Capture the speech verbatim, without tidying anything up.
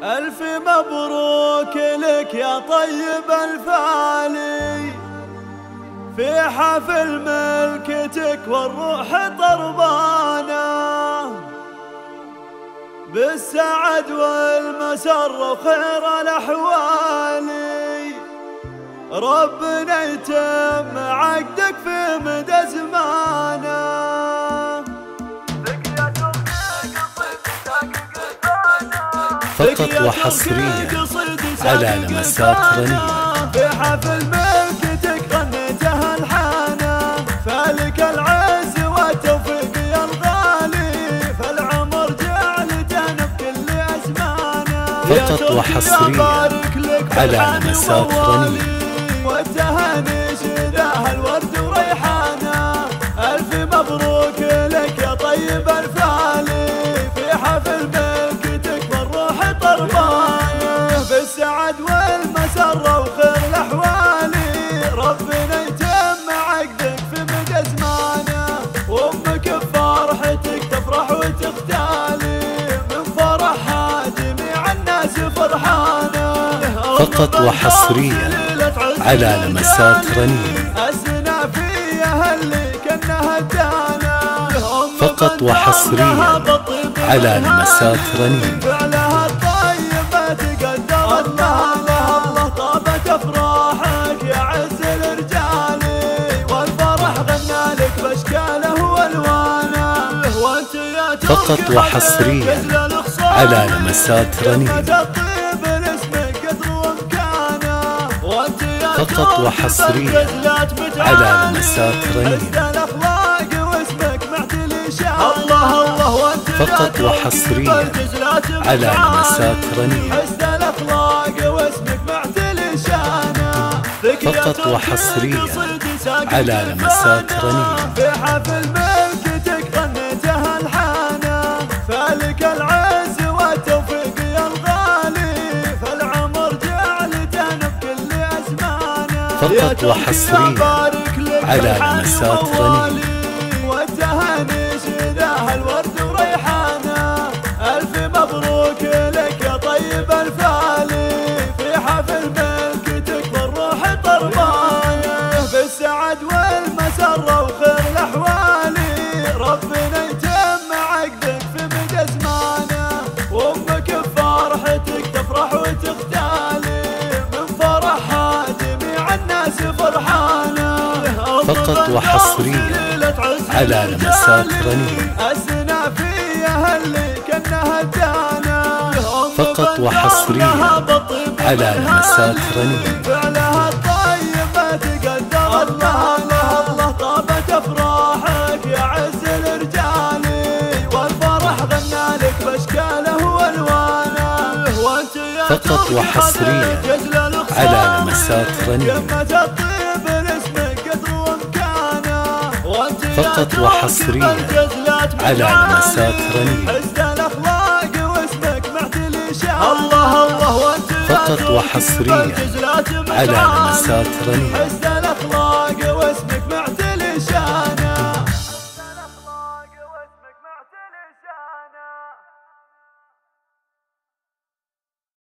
ألف مبروك لك يا طيب الفعالي في حفل ملكتك والروح طربانة بالسعد والمسر وخير الأحوال. ربنا يتم عقدك في مدى زمانه. فقط وحصريا على لمسات غنية. في حفل ملكتك غنيتها الحانة فلك العز والتوفيق يا الغالي فالعمر جعلتنا بكل أزمانه. فقط وحصريا على لمسات غنية. والتهاني شذاها الورد وريحانه. ألف مبروك لك يا طيب الفعالي في حفل ملكتك والروح طربانه بالسعد والمسرة وخير الأحوال. ربنا يتم عقدك في مدى زمانه وأمك بفرحتك تفرح وتختالي من فرحها جميع الناس فرحانه. فقط وحصريا على لمسات غنية. السنافية اللي كأنها الدانة فقط وحصريا على لمسات غنية. فعلها الطيبة تقدر الله الله طابت أفراحك يا عز الرجال والفرح غنى لك بأشكاله وألوانه وأنت يا فقط وحصريا على لمسات غنية. فقط وحصريا على لمسات غنية. فقط وحصريا على لمسات غنية. فقط وحصريا على لمسات غنية. في حفل ملكتك غنيتها الحانة فلك العز والتوفيق يا الغالي فالعمر جعلتنا بكل أزمانه. فقط وحصريا على لمسات غنية. والتهاني شذاها الورد وريحانه. ألف مبروك لك يا طيب الفعالي في حفل ملكتك والروح طربانه بالسعد والمسرة وخير الأحوال. ربنا يتم عقدك في مدى زمانه وأمك بفرحتك تفرح وتختالي من فرحها جميع الناس فرحانه. فقط وحصريا على لمسات غنية. السنافية اللي كأنها الدانة فقط وحصريا على لمسات غنية. فعلها الطيبة تقدر الله الله طابت أفراحك يا عز الرجال والفرح غنى لك بأشكاله وألوانه وأنت يا فقط وحصريا على لمسات غنية. فقط وحصريا على لمسات غنية. الله الله وانت فقط وحصريا على لمسات غنية.